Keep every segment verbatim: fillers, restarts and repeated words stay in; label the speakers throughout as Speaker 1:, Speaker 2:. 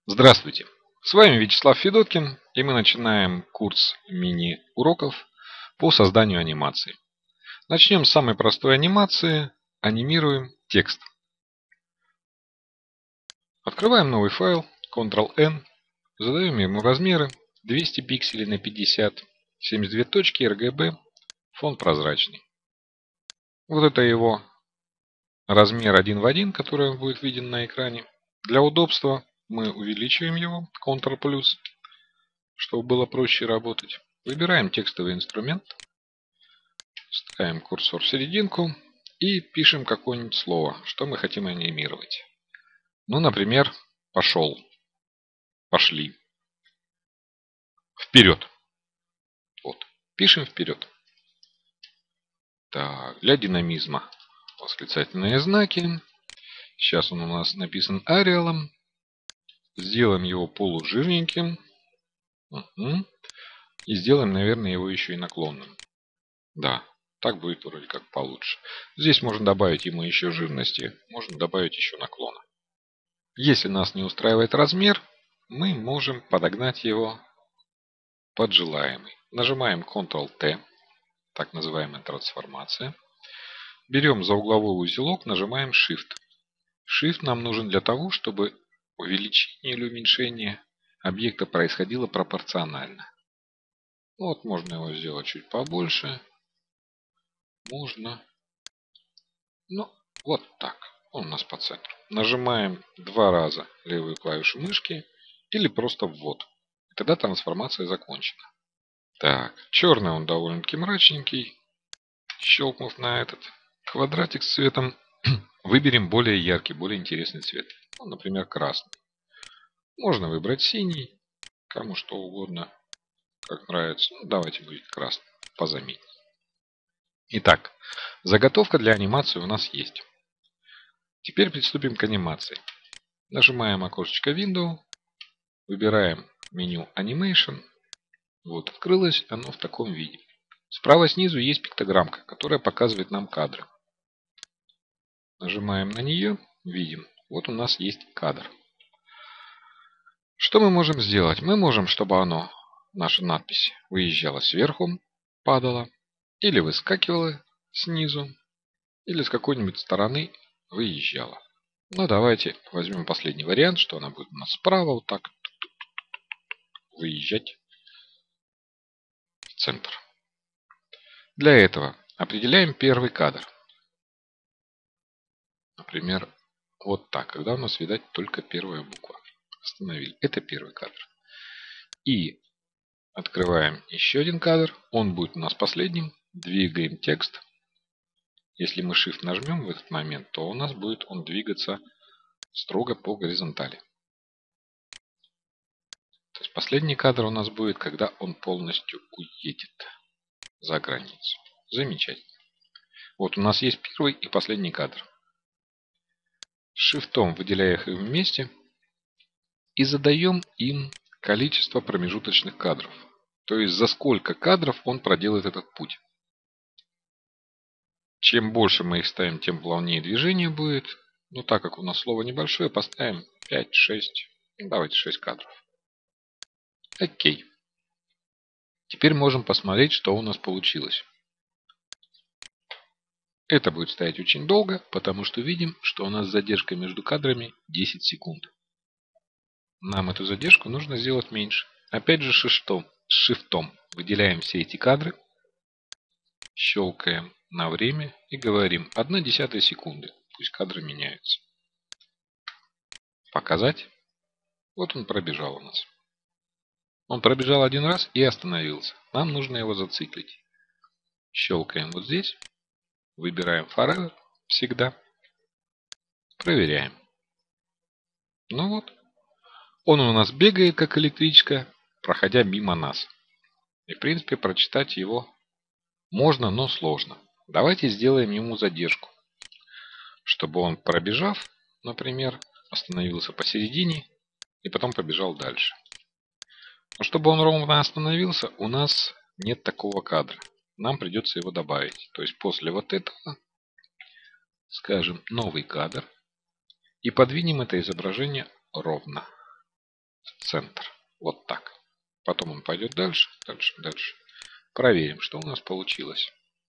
Speaker 1: Здравствуйте! С вами Вячеслав Федоткин, и мы начинаем курс мини-уроков по созданию анимации. Начнем с самой простой анимации. Анимируем текст. Открываем новый файл, контрол эн, задаем ему размеры двести пикселей на пятьдесят, семьдесят две точки, эр гэ бэ, фон прозрачный. Вот это его размер один в один, который будет виден на экране. Для удобства мы увеличиваем его, контрол плюс, чтобы было проще работать. Выбираем текстовый инструмент, ставим курсор в серединку и пишем какое-нибудь слово, что мы хотим анимировать. Ну, например, пошел, пошли, вперед. Вот, пишем вперед. Так, для динамизма восклицательные знаки. Сейчас он у нас написан ариалом. Сделаем его полужирненьким. Угу. И сделаем, наверное, его еще и наклонным. Да, так будет вроде как получше. Здесь можно добавить ему еще жирности, можно добавить еще наклона. Если нас не устраивает размер, мы можем подогнать его под желаемый. Нажимаем контрол тэ, так называемая трансформация. Берем за угловой узелок, нажимаем шифт. шифт нам нужен для того, чтобы увеличение или уменьшение объекта происходило пропорционально. Вот можно его сделать чуть побольше. Можно. Ну, вот так. Он у нас по центру. Нажимаем два раза левую клавишу мышки или просто ввод. И тогда трансформация закончена. Так, черный он довольно-таки мрачненький. Щелкнув на этот квадратик с цветом, выберем более яркий, более интересный цвет. Ну, например, красный. Можно выбрать синий, кому что угодно, как нравится. Ну, давайте будет красный, позаметнее. Итак, заготовка для анимации у нас есть. Теперь приступим к анимации. Нажимаем окошечко Windows, выбираем меню Animation. Вот, открылось оно в таком виде. Справа снизу есть пиктограммка, которая показывает нам кадры. Нажимаем на нее, видим, вот у нас есть кадр. Что мы можем сделать? Мы можем, чтобы оно, наша надпись, выезжала сверху, падала, или выскакивала снизу, или с какой-нибудь стороны выезжала. Ну, давайте возьмем последний вариант, что она будет у нас справа вот так выезжать в центр. Для этого определяем первый кадр. Например, вот так, когда у нас видать только первая буква. Остановили. Это первый кадр. И открываем еще один кадр. Он будет у нас последним. Двигаем текст. Если мы Shift нажмем в этот момент, то у нас будет он двигаться строго по горизонтали. То есть последний кадр у нас будет, когда он полностью уедет за границу. Замечательно. Вот у нас есть первый и последний кадр. Шифтом выделяя их вместе и задаем им количество промежуточных кадров. То есть за сколько кадров он проделает этот путь. Чем больше мы их ставим, тем плавнее движение будет. Но так как у нас слово небольшое, поставим пять-шесть. Давайте шесть кадров. Окей. Теперь можем посмотреть, что у нас получилось. Это будет стоять очень долго, потому что видим, что у нас задержка между кадрами десять секунд. Нам эту задержку нужно сделать меньше. Опять же шифтом, шифтом выделяем все эти кадры, щелкаем на время и говорим одна десятая секунды. Пусть кадры меняются. Показать. Вот он пробежал у нас. Он пробежал один раз и остановился. Нам нужно его зациклить. Щелкаем вот здесь. Выбираем Forever. Всегда. Проверяем. Ну вот. Он у нас бегает, как электричка, проходя мимо нас. И, в принципе, прочитать его можно, но сложно. Давайте сделаем ему задержку. Чтобы он, пробежав, например, остановился посередине и потом побежал дальше. Но чтобы он ровно остановился, у нас нет такого кадра. Нам придется его добавить. То есть после вот этого, скажем, новый кадр. И подвинем это изображение ровно. в центр. Вот так. Потом он пойдет дальше, дальше, дальше. Проверим, что у нас получилось.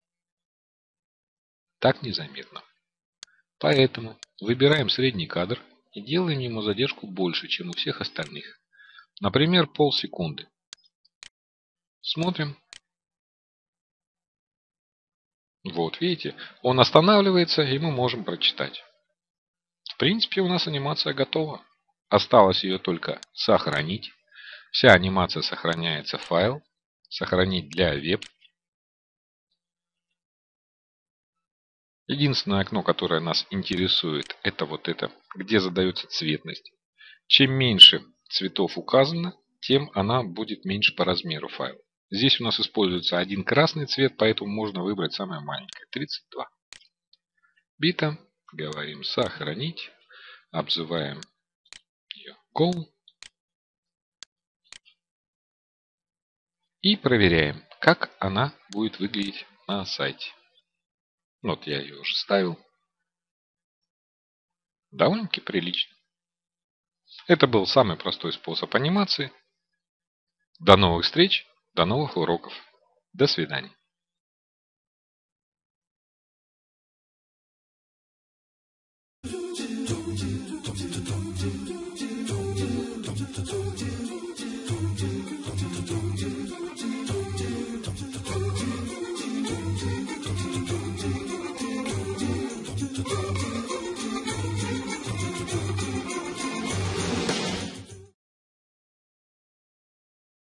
Speaker 1: Так незаметно. Поэтому выбираем средний кадр и делаем ему задержку больше, чем у всех остальных. Например, полсекунды. Смотрим. Вот, видите, он останавливается, и мы можем прочитать. В принципе, у нас анимация готова. Осталось ее только сохранить. Вся анимация сохраняется в файл. Сохранить для веб. Единственное окно, которое нас интересует, это вот это, где задается цветность. Чем меньше цветов указано, тем она будет меньше по размеру файла. Здесь у нас используется один красный цвет, поэтому можно выбрать самое маленькое, тридцать два. Бита. Говорим сохранить. Обзываем ее Go. И проверяем, как она будет выглядеть на сайте. Вот я ее уже ставил. Довольно-таки прилично. Это был самый простой способ анимации. До новых встреч, до новых уроков. До свидания.